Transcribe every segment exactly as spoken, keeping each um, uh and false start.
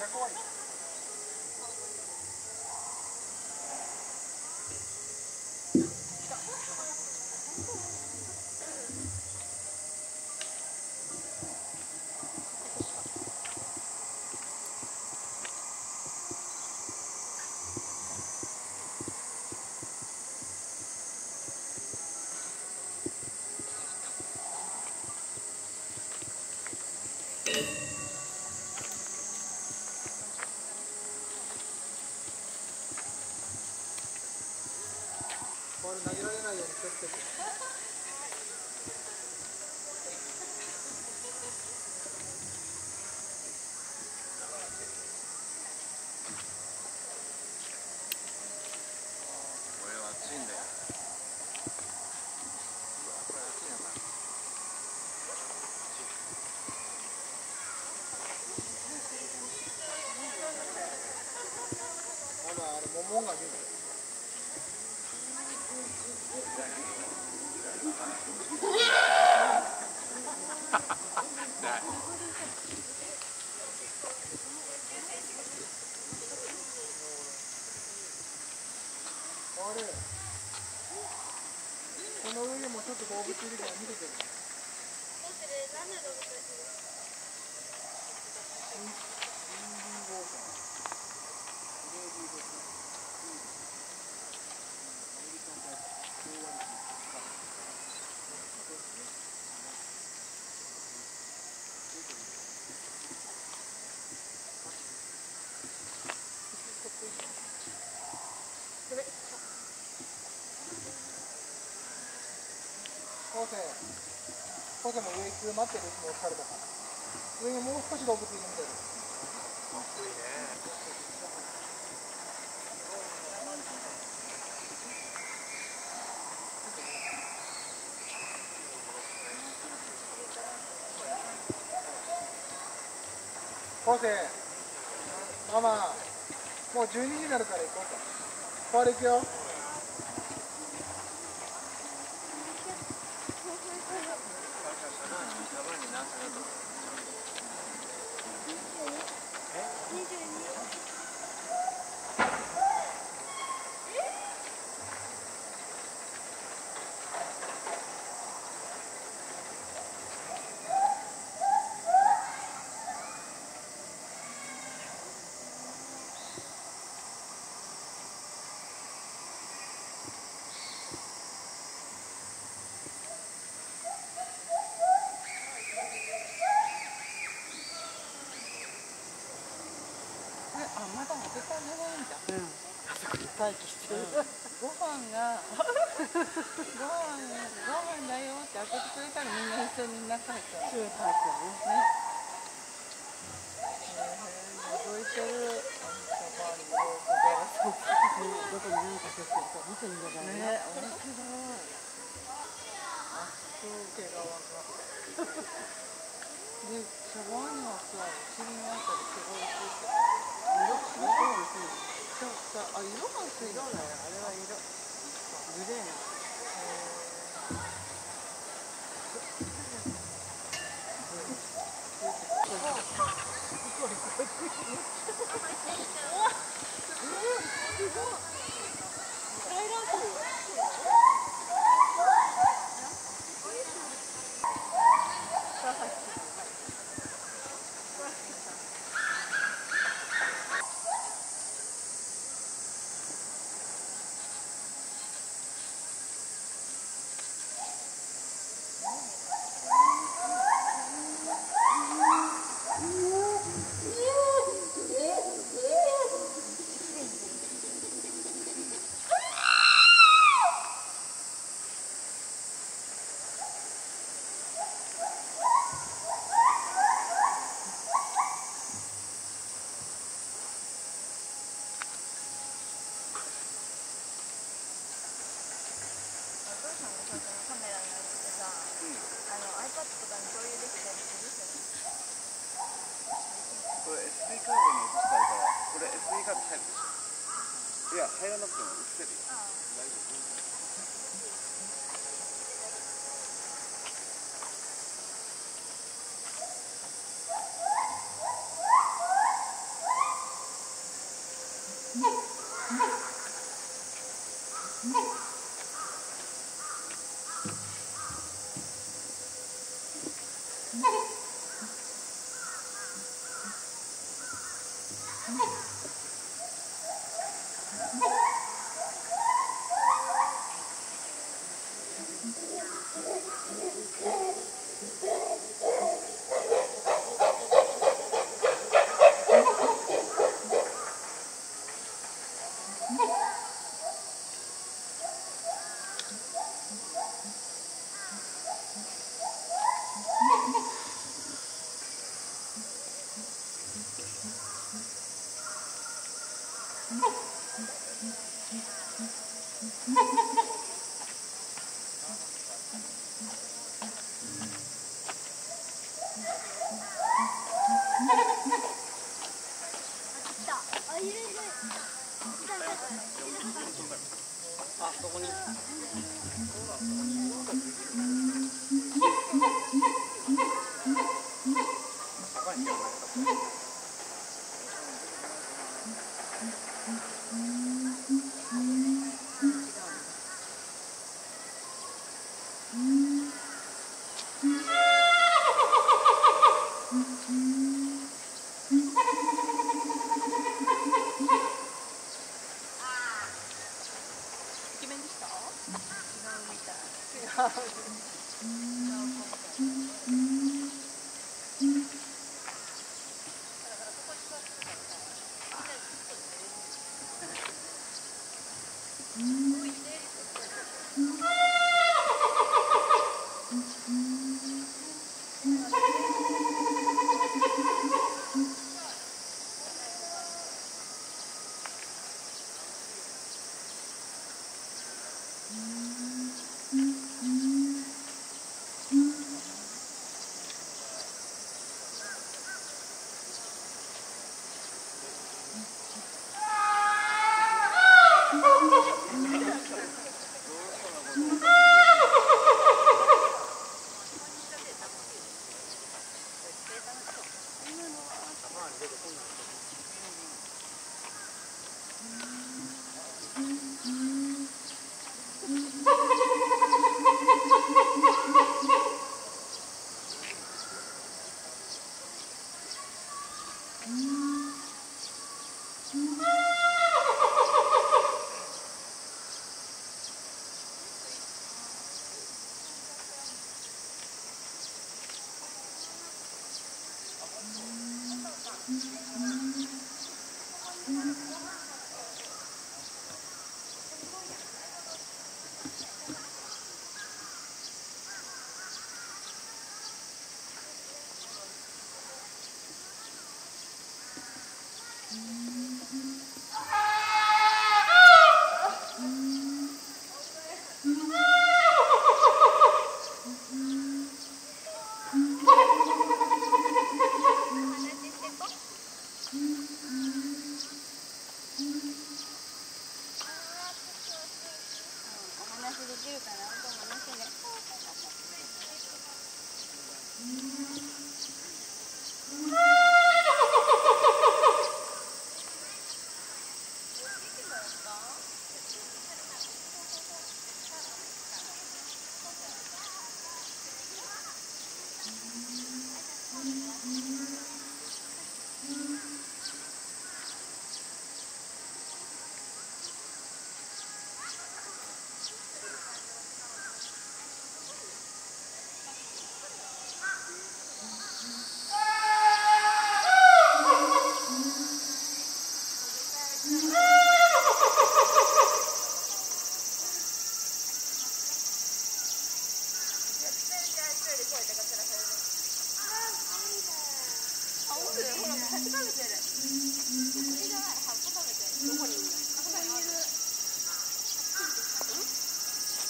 ボール投げられないように気をつけて。 これは熱いんだよ。これ熱いのかな。 ほら、あれ、モモンが見る。あれ、この上にもちょっと動物いるから見ててね。何の動物ですか？インディゴーさん。レディーゴーさん。アメリカンタイプ。大割り。昴生、昴生も上行く待ってるもう疲れたから。上にもう少し動物いるみたいです。 暑いね。 昴生、ママ、もうじゅうにじになるから行こうか。パール行くよ。 あ、まだ絶対寝ないんだ。うん。あそこで待機してる。ご飯がご飯ご飯だよって開けてくれたらみんな一緒に中入っちゃう。中入っちゃうね。覗いてる。どこに何かしてるか見てみればいいね。面白い。あ、そう毛皮が。で、シャワーにはさ、お尻のあたり毛が薄いけど。色白い薄い。そうさ、あ、色が薄い。色だよ、あれは色。グレーな。 これ エスディー カードに移してあるから、これ エスディー カード入るでしょ。いや、入らなくても移せるよ。大丈夫。 あ、そこに。イケメンでした？違うみたい。違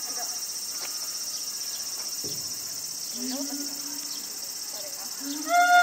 う。